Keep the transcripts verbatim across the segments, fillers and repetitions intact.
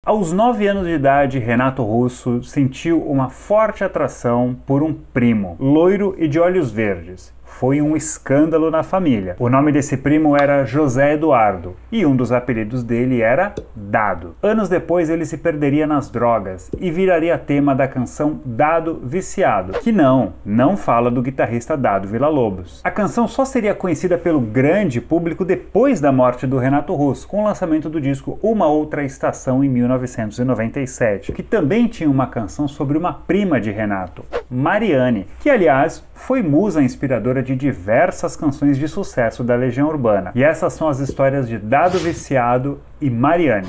Aos nove anos de idade, Renato Russo sentiu uma forte atração por um primo, loiro e de olhos verdes. Foi um escândalo na família. O nome desse primo era José Eduardo e um dos apelidos dele era Dado. Anos depois ele se perderia nas drogas e viraria tema da canção Dado Viciado, que não, não fala do guitarrista Dado Villa-Lobos. A canção só seria conhecida pelo grande público depois da morte do Renato Russo, com o lançamento do disco Uma Outra Estação em mil novecentos e noventa e sete, que também tinha uma canção sobre uma prima de Renato, Mariane, que aliás foi musa inspiradora de diversas canções de sucesso da Legião Urbana. E essas são as histórias de Dado Viciado e Mariane.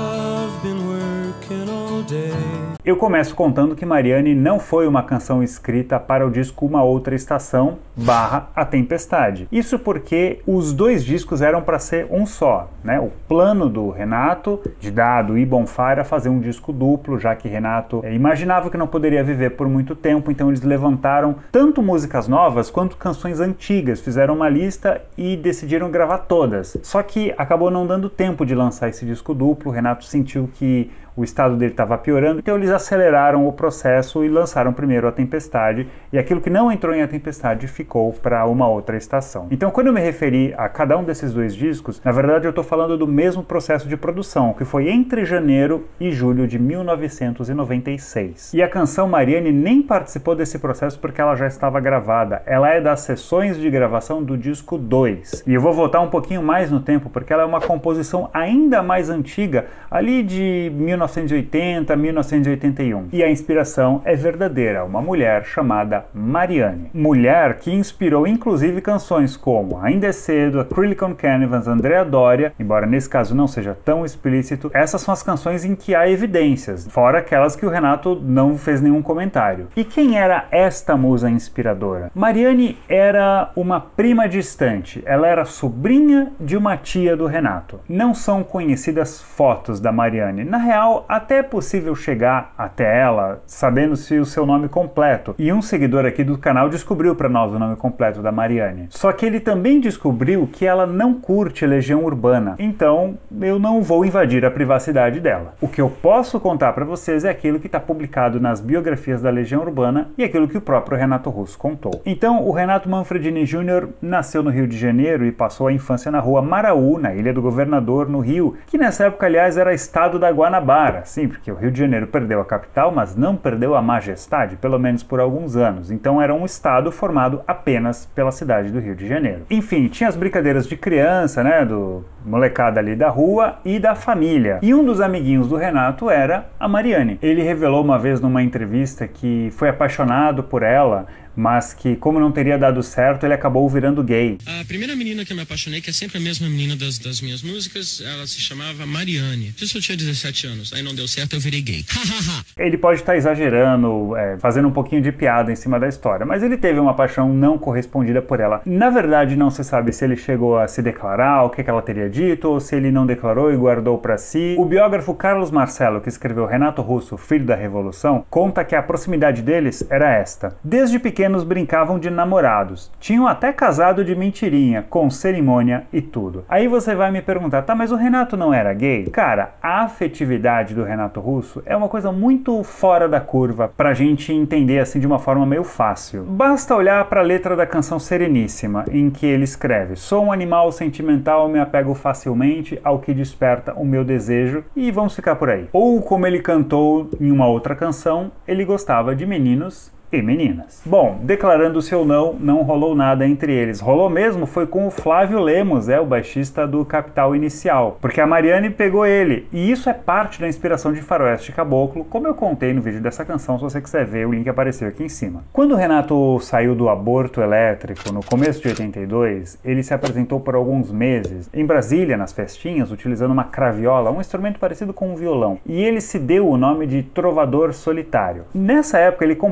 Eu começo contando que Mariane não foi uma canção escrita para o disco Uma Outra Estação barra A Tempestade. Isso porque os dois discos eram para ser um só, né? O plano do Renato, de Dado e Bonfá, era fazer um disco duplo, já que Renato é, imaginava que não poderia viver por muito tempo, então eles levantaram tanto músicas novas quanto canções antigas, fizeram uma lista e decidiram gravar todas. Só que acabou não dando tempo de lançar esse disco duplo, o Renato sentiu que o estado dele estava piorando, então eles aceleraram o processo e lançaram primeiro A Tempestade, e aquilo que não entrou em A Tempestade ficou para Uma Outra Estação. Então, quando eu me referi a cada um desses dois discos, na verdade eu estou falando do mesmo processo de produção, que foi entre janeiro e julho de mil novecentos e noventa e seis. E a canção Mariane nem participou desse processo porque ela já estava gravada, ela é das sessões de gravação do disco dois. E eu vou voltar um pouquinho mais no tempo, porque ela é uma composição ainda mais antiga, ali de mil novecentos e oitenta, mil novecentos e oitenta e um. E a inspiração é verdadeira, uma mulher chamada Mariane. Mulher que inspirou inclusive canções como Ainda é Cedo, Acrylic on Canvas, Andrea Doria, embora nesse caso não seja tão explícito. Essas são as canções em que há evidências, fora aquelas que o Renato não fez nenhum comentário. E quem era esta musa inspiradora? Mariane era uma prima distante, ela era sobrinha de uma tia do Renato. Não são conhecidas fotos da Mariane, na real até é possível chegar até ela sabendo se o seu nome completo, e um seguidor aqui do canal descobriu para nós o nome completo da Mariane. Só que ele também descobriu que ela não curte Legião Urbana, então eu não vou invadir a privacidade dela. O que eu posso contar para vocês é aquilo que está publicado nas biografias da Legião Urbana e aquilo que o próprio Renato Russo contou. Então, o Renato Manfredini Júnior nasceu no Rio de Janeiro e passou a infância na rua Maraú, na Ilha do Governador, no Rio, que nessa época, aliás, era estado da Guanabara. Sim, porque o Rio de Janeiro perdeu a capital, mas não perdeu a majestade, pelo menos por alguns anos. Então era um estado formado apenas pela cidade do Rio de Janeiro. Enfim, tinha as brincadeiras de criança, né, do molecada ali da rua e da família. E um dos amiguinhos do Renato era a Mariane. Ele revelou uma vez numa entrevista que foi apaixonado por ela, mas que, como não teria dado certo, ele acabou virando gay. A primeira menina que eu me apaixonei, que é sempre a mesma menina das, das minhas músicas, ela se chamava Mariane. Isso eu tinha dezessete anos, aí não deu certo, eu virei gay. Ele pode estar exagerando, é, fazendo um pouquinho de piada em cima da história, mas ele teve uma paixão não correspondida por ela. Na verdade, não se sabe se ele chegou a se declarar, o que, que ela teria dito, ou se ele não declarou e guardou para si. O biógrafo Carlos Marcelo, que escreveu Renato Russo, Filho da Revolução, conta que a proximidade deles era esta. Desde pequeno brincavam de namorados, tinham até casado de mentirinha, com cerimônia e tudo. Aí você vai me perguntar, tá, mas o Renato não era gay? Cara, a afetividade do Renato Russo é uma coisa muito fora da curva pra gente entender assim de uma forma meio fácil. Basta olhar para a letra da canção Sereníssima, em que ele escreve: sou um animal sentimental, me apego facilmente ao que desperta o meu desejo, e vamos ficar por aí. Ou como ele cantou em uma outra canção, ele gostava de meninos e meninas. Bom, declarando seu não, não rolou nada entre eles. Rolou mesmo foi com o Flávio Lemos, é o baixista do Capital Inicial, porque a Mariane pegou ele, e isso é parte da inspiração de Faroeste Caboclo, como eu contei no vídeo dessa canção, se você quiser ver, o link apareceu aqui em cima. Quando o Renato saiu do aborto elétrico, no começo de oitenta e dois, ele se apresentou por alguns meses em Brasília, nas festinhas, utilizando uma craviola, um instrumento parecido com um violão, e ele se deu o nome de Trovador Solitário. Nessa época ele compôs músicas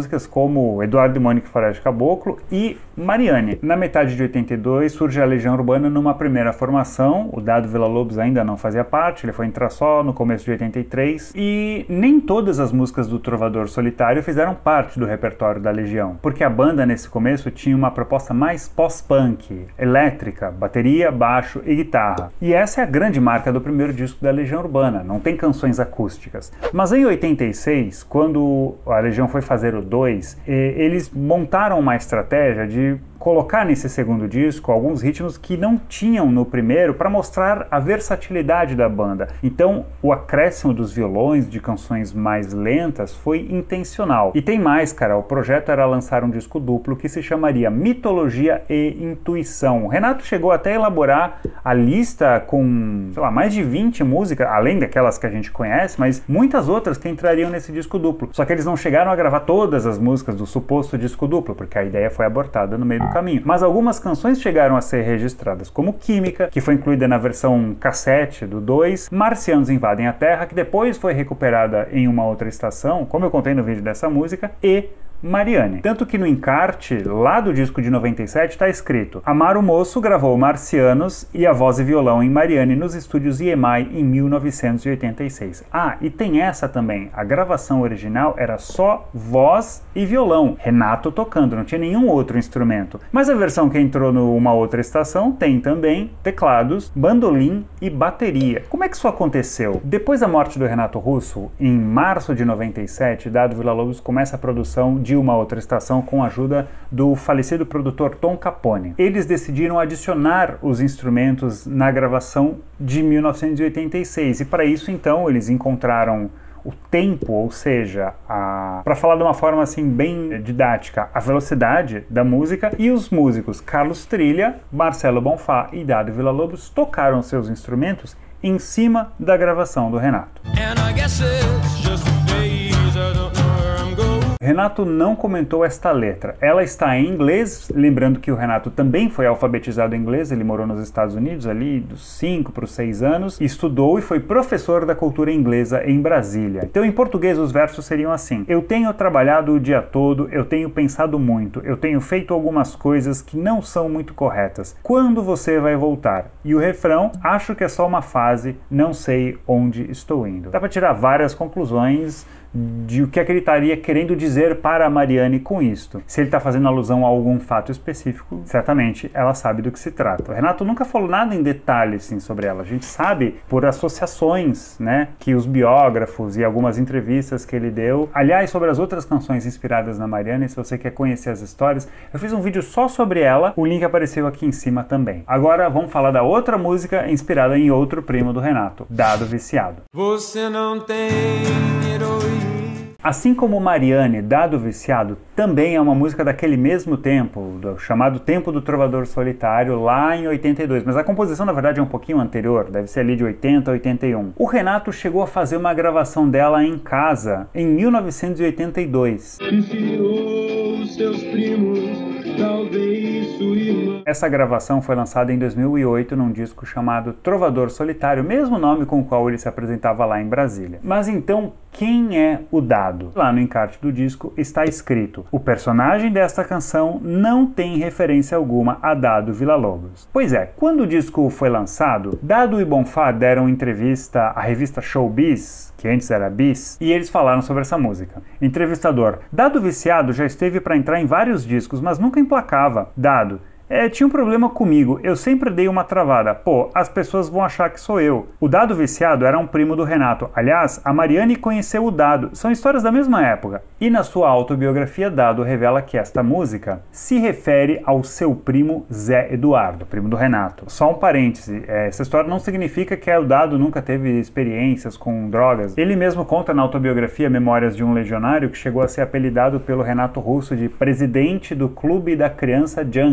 músicas como Eduardo e Mônica Floresta Caboclo e Mariane. Na metade de oitenta e dois surge a Legião Urbana numa primeira formação, o Dado Villa-Lobos ainda não fazia parte, ele foi entrar só no começo de oitenta e três, e nem todas as músicas do Trovador Solitário fizeram parte do repertório da Legião, porque a banda nesse começo tinha uma proposta mais pós-punk, elétrica, bateria, baixo e guitarra. E essa é a grande marca do primeiro disco da Legião Urbana, não tem canções acústicas. Mas em oitenta e seis, quando a Legião foi fazer o dois, eles montaram uma estratégia de colocar nesse segundo disco alguns ritmos que não tinham no primeiro para mostrar a versatilidade da banda. Então o acréscimo dos violões de canções mais lentas foi intencional. E tem mais, cara, o projeto era lançar um disco duplo que se chamaria Mitologia e Intuição. O Renato chegou até a elaborar a lista com, sei lá, mais de vinte músicas, além daquelas que a gente conhece, mas muitas outras que entrariam nesse disco duplo. Só que eles não chegaram a gravar todas as músicas do suposto disco duplo, porque a ideia foi abortada no meio do caminho. Mas algumas canções chegaram a ser registradas, como Química, que foi incluída na versão cassete do dois, Marcianos Invadem a Terra, que depois foi recuperada em uma outra estação, como eu contei no vídeo dessa música, e Mariane. Tanto que no encarte, lá do disco de noventa e sete, está escrito: Amaro Moço gravou Marcianos e a voz e violão em Mariane nos estúdios I E M A I em mil novecentos e oitenta e seis. Ah, e tem essa também, a gravação original era só voz e violão, Renato tocando, não tinha nenhum outro instrumento. Mas a versão que entrou numa outra estação tem também teclados, bandolim e bateria. Como é que isso aconteceu? Depois da morte do Renato Russo, em março de noventa e sete, Dado Villa-Lobos começa a produção de uma outra estação com a ajuda do falecido produtor Tom Capone. Eles decidiram adicionar os instrumentos na gravação de mil novecentos e oitenta e seis e para isso então eles encontraram o tempo, ou seja, para falar de uma forma assim bem didática, a velocidade da música, e os músicos Carlos Trilha, Marcelo Bonfá e Dado Villa-Lobos tocaram seus instrumentos em cima da gravação do Renato. Renato não comentou esta letra. Ela está em inglês, lembrando que o Renato também foi alfabetizado em inglês, ele morou nos Estados Unidos ali dos cinco para os seis anos, estudou e foi professor da cultura inglesa em Brasília. Então em português os versos seriam assim: eu tenho trabalhado o dia todo, eu tenho pensado muito, eu tenho feito algumas coisas que não são muito corretas. Quando você vai voltar? E o refrão: acho que é só uma fase, não sei onde estou indo. Dá para tirar várias conclusões de o que é que ele estaria querendo dizer para a Mariane com isto. Se ele está fazendo alusão a algum fato específico, certamente ela sabe do que se trata. O Renato nunca falou nada em detalhes assim, sobre ela. A gente sabe por associações, né, que os biógrafos e algumas entrevistas que ele deu. Aliás, sobre as outras canções inspiradas na Mariane, se você quer conhecer as histórias, eu fiz um vídeo só sobre ela, o link apareceu aqui em cima também. Agora vamos falar da outra música inspirada em outro primo do Renato, Dado Viciado. Você não tem heroína. Assim como Mariane, Dado Viciado, também é uma música daquele mesmo tempo, do chamado Tempo do Trovador Solitário, lá em oitenta e dois, mas a composição na verdade é um pouquinho anterior, deve ser ali de oitenta a oitenta e um. O Renato chegou a fazer uma gravação dela em casa, em mil novecentos e oitenta e dois. Enfiou seus primos, talvez sua irmã. Essa gravação foi lançada em dois mil e oito num disco chamado Trovador Solitário, mesmo nome com o qual ele se apresentava lá em Brasília. Mas então, quem é o Dado? Lá no encarte do disco está escrito: o personagem desta canção não tem referência alguma a Dado Villa-Lobos. Pois é, quando o disco foi lançado, Dado e Bonfá deram entrevista à revista Showbiz, que antes era Bis, e eles falaram sobre essa música. Entrevistador: Dado Viciado já esteve para entrar em vários discos, mas nunca emplacava. Dado: É, tinha um problema comigo, eu sempre dei uma travada. Pô, as pessoas vão achar que sou eu. O Dado Viciado era um primo do Renato. Aliás, a Mariane conheceu o Dado. São histórias da mesma época. E na sua autobiografia, Dado revela que esta música se refere ao seu primo Zé Eduardo, primo do Renato. Só um parêntese, essa história não significa que o Dado nunca teve experiências com drogas. Ele mesmo conta na autobiografia Memórias de um Legionário que chegou a ser apelidado pelo Renato Russo de presidente do Clube da Criança Junkie.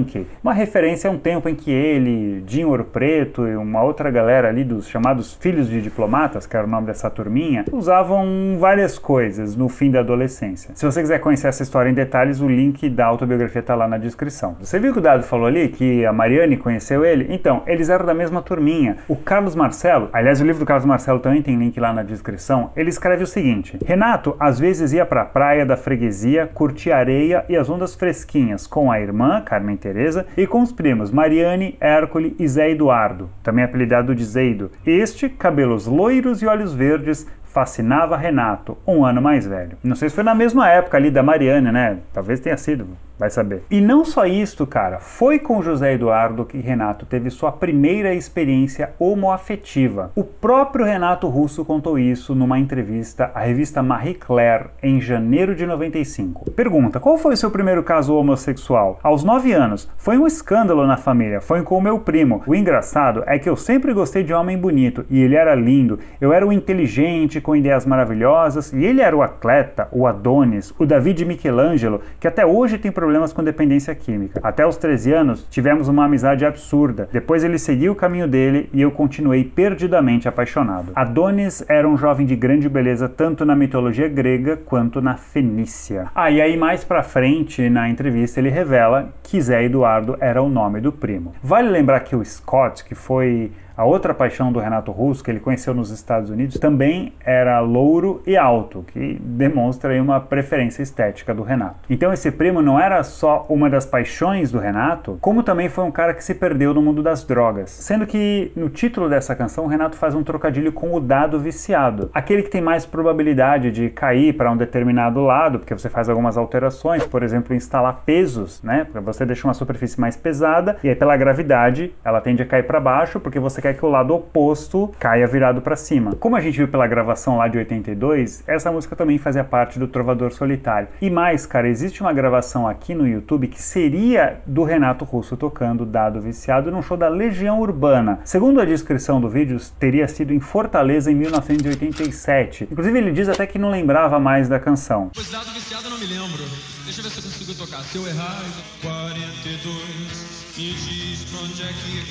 uma referência a um tempo em que ele, Dinho Ouro Preto e uma outra galera ali dos chamados Filhos de Diplomatas, que era o nome dessa turminha, usavam várias coisas no fim da adolescência. Se você quiser conhecer essa história em detalhes, o link da autobiografia tá lá na descrição. Você viu que o Dado falou ali que a Mariane conheceu ele? Então, eles eram da mesma turminha. O Carlos Marcelo, aliás, o livro do Carlos Marcelo também tem link lá na descrição, ele escreve o seguinte: Renato às vezes ia pra praia da freguesia, curtir areia e as ondas fresquinhas com a irmã, Carmen Teresa, e com os primos Mariane, Hércole e Zé Eduardo, também apelidado de Zeido. Este, cabelos loiros e olhos verdes, fascinava Renato, um ano mais velho. Não sei se foi na mesma época ali da Mariane, né? Talvez tenha sido, vai saber. E não só isto, cara, foi com José Eduardo que Renato teve sua primeira experiência homoafetiva. O próprio Renato Russo contou isso numa entrevista à revista Marie Claire em janeiro de noventa e cinco. Pergunta: qual foi o seu primeiro caso homossexual? Aos nove anos. Foi um escândalo na família, foi com o meu primo. O engraçado é que eu sempre gostei de homem bonito, e ele era lindo. Eu era o inteligente, com ideias maravilhosas, e ele era o atleta, o Adonis, o David Michelangelo, que até hoje tem problemas com dependência química. Até os treze anos, tivemos uma amizade absurda. Depois ele seguiu o caminho dele e eu continuei perdidamente apaixonado. Adonis era um jovem de grande beleza tanto na mitologia grega quanto na fenícia. Ah, e aí mais pra frente, na entrevista, ele revela que Zé Eduardo era o nome do primo. Vale lembrar que o Scott, que foi a outra paixão do Renato Russo, que ele conheceu nos Estados Unidos, também era louro e alto, que demonstra aí uma preferência estética do Renato. Então esse primo não era só uma das paixões do Renato, como também foi um cara que se perdeu no mundo das drogas. Sendo que no título dessa canção, o Renato faz um trocadilho com o dado viciado. Aquele que tem mais probabilidade de cair para um determinado lado, porque você faz algumas alterações, por exemplo, instalar pesos, né? Você deixa uma superfície mais pesada, e aí pela gravidade, ela tende a cair para baixo, porque você quer que o lado oposto caia virado para cima. Como a gente viu pela gravação lá de oitenta e dois, essa música também fazia parte do Trovador Solitário. E mais, cara, existe uma gravação aqui no YouTube que seria do Renato Russo tocando Dado Viciado num show da Legião Urbana. Segundo a descrição do vídeo, teria sido em Fortaleza em mil novecentos e oitenta e sete. Inclusive ele diz até que não lembrava mais da canção. Pois Dado Viciado eu não me lembro. Deixa eu ver se eu consigo tocar. Se eu errar, quarenta e dois, me diz pra onde é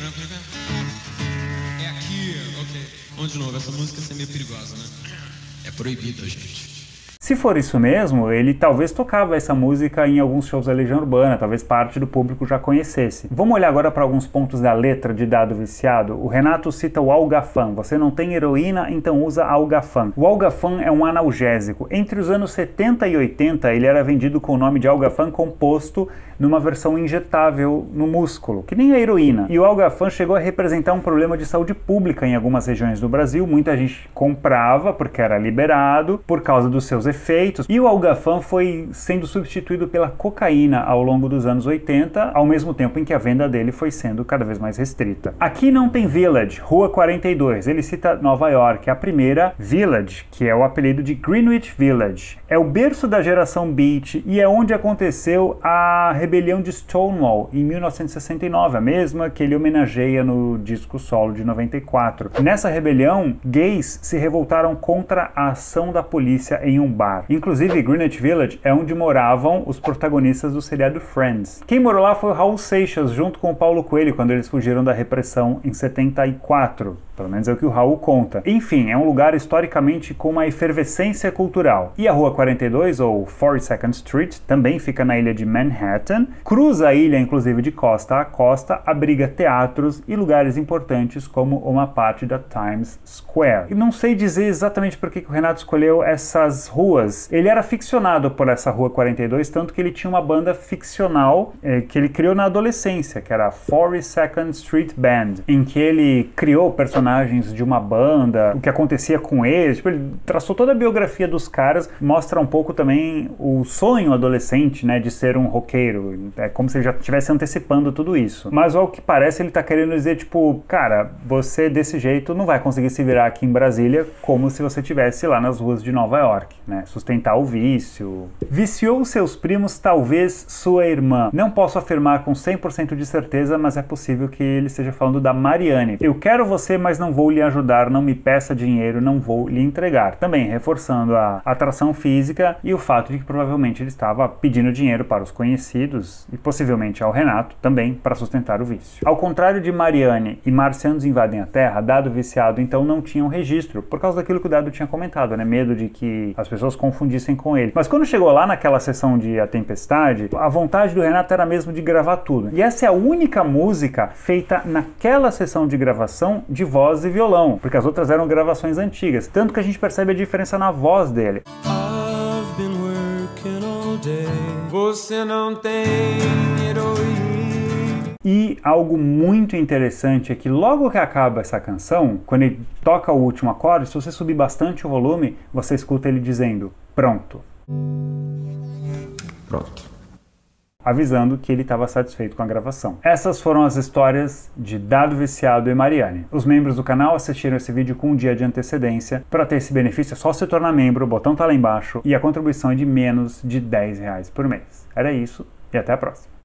que... É aqui, ok. Vamos de novo, essa música é meio perigosa, né? É proibida, gente. Se for isso mesmo, ele talvez tocava essa música em alguns shows da Legião Urbana, talvez parte do público já conhecesse. Vamos olhar agora para alguns pontos da letra de Dado Viciado. O Renato cita o Algafan. Você não tem heroína, então usa Algafan. O Algafan é um analgésico. Entre os anos setenta e oitenta, ele era vendido com o nome de Algafan composto numa versão injetável no músculo, que nem a heroína. E o Algafan chegou a representar um problema de saúde pública em algumas regiões do Brasil. Muita gente comprava porque era liberado por causa dos seus efeitos. E o Algafan foi sendo substituído pela cocaína ao longo dos anos oitenta, ao mesmo tempo em que a venda dele foi sendo cada vez mais restrita. Aqui não tem Village, Rua quarenta e dois. Ele cita Nova York, a primeira Village, que é o apelido de Greenwich Village. É o berço da geração beat e é onde aconteceu a rebelião de Stonewall em mil novecentos e sessenta e nove, a mesma que ele homenageia no disco solo de noventa e quatro. Nessa rebelião, gays se revoltaram contra a ação da polícia em um bar. Inclusive, Greenwich Village é onde moravam os protagonistas do seriado Friends. Quem morou lá foi o Raul Seixas, junto com o Paulo Coelho, quando eles fugiram da repressão em setenta e quatro. Pelo menos é o que o Raul conta. Enfim, é um lugar historicamente com uma efervescência cultural. E a Rua quarenta e dois, ou forty-second Street, também fica na ilha de Manhattan. Cruza a ilha, inclusive, de costa a costa, abriga teatros e lugares importantes como uma parte da Times Square. E não sei dizer exatamente por que o Renato escolheu essas ruas. Ele era ficcionado por essa Rua quarenta e dois, tanto que ele tinha uma banda ficcional eh, que ele criou na adolescência, que era a forty-second Street Band, em que ele criou personagens de uma banda, o que acontecia com eles. Tipo, ele traçou toda a biografia dos caras, mostra um pouco também o sonho adolescente, né, de ser um roqueiro. É como se ele já estivesse antecipando tudo isso. Mas ao que parece, ele tá querendo dizer, tipo, cara, você desse jeito não vai conseguir se virar aqui em Brasília como se você estivesse lá nas ruas de Nova York, né? sustentar o vício. Viciou seus primos, talvez sua irmã. Não posso afirmar com cem por cento de certeza, mas é possível que ele esteja falando da Mariane. Eu quero você, mas não vou lhe ajudar, não me peça dinheiro, não vou lhe entregar. Também reforçando a atração física e o fato de que provavelmente ele estava pedindo dinheiro para os conhecidos e possivelmente ao Renato também para sustentar o vício. Ao contrário de Mariane e Marcianos Invadem a Terra, Dado Viciado então não tinha um registro, por causa daquilo que o Dado tinha comentado, né? Medo de que as pessoas confundissem com ele. Mas quando chegou lá naquela sessão de A Tempestade, a vontade do Renato era mesmo de gravar tudo. E essa é a única música feita naquela sessão de gravação de voz e violão, porque as outras eram gravações antigas. Tanto que a gente percebe a diferença na voz dele. I've been working all day. Você não tem heroína. E algo muito interessante é que logo que acaba essa canção, quando ele toca o último acorde, se você subir bastante o volume, você escuta ele dizendo pronto. Pronto. Avisando que ele estava satisfeito com a gravação. Essas foram as histórias de Dado Viciado e Mariane. Os membros do canal assistiram esse vídeo com um dia de antecedência. Para ter esse benefício é só se tornar membro, o botão tá lá embaixo e a contribuição é de menos de dez reais por mês. Era isso e até a próxima.